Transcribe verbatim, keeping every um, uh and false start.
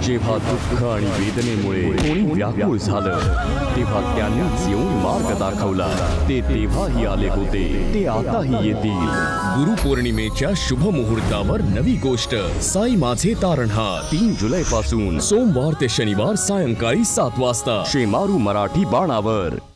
जेव्हा दुःख आणि वेदनेमुळे कोणी व्याकुळ झालं तेव्हा त्यांनीच येऊन मार्ग दाखवला। ते तेव्हाही आले होते, ते आताही येतील। गुरुपौर्णिमेच्या शुभ मुहूर्तावर नवी गोष्ट साई माझे तारणहार तीन जुलै पासून सोमवार ते शनिवार सायंकाळी सात वाजता शेमारू मराठी बाणावर।